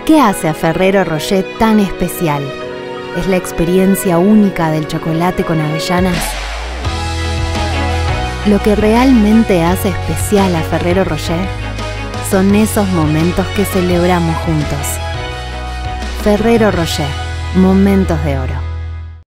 ¿Qué hace a Ferrero Rocher tan especial? ¿Es la experiencia única del chocolate con avellanas? Lo que realmente hace especial a Ferrero Rocher son esos momentos que celebramos juntos. Ferrero Rocher, momentos de oro.